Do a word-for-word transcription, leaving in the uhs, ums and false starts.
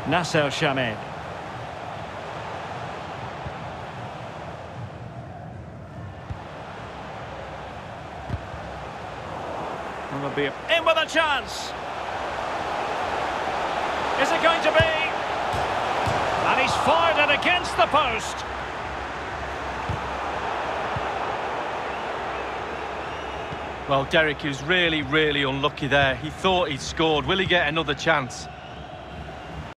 Nasser Shamed. Will be in with a chance. Is it going to be? And he's fired it against the post. Well, Derek, he was really, really unlucky there. He thought he'd scored. Will he get another chance?